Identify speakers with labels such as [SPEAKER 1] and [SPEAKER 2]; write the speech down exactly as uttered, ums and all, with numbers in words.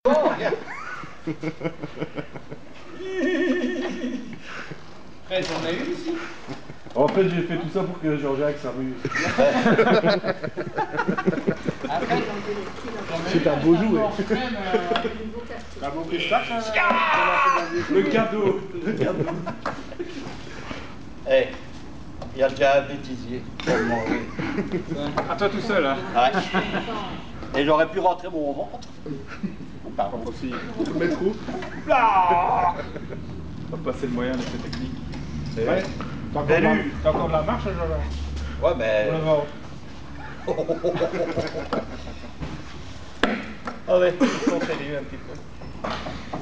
[SPEAKER 1] Oh, regarde.
[SPEAKER 2] Fred, on a eu ici.
[SPEAKER 3] En fait, j'ai fait tout ça pour que Jean-Jacques s'amuse.
[SPEAKER 2] C'est un beau jouet.
[SPEAKER 3] Un beau pistache, le cadeau. Le cadeau.
[SPEAKER 1] Eh, il y a déjà un bêtisier pour le manger.
[SPEAKER 4] À toi tout seul, hein.
[SPEAKER 1] Ouais. Et j'aurais pu rentrer mon ventre. Pardon.
[SPEAKER 4] Aussi.
[SPEAKER 3] Mettre où?
[SPEAKER 4] Ah, on va passer le moyen de cette technique.
[SPEAKER 1] C'est
[SPEAKER 4] Ouais. T'as encore, la... T'as encore de la marche, Jean-Jacques?
[SPEAKER 1] Ouais, mais...
[SPEAKER 4] Oh,
[SPEAKER 1] Ah ouais, on continue un petit peu.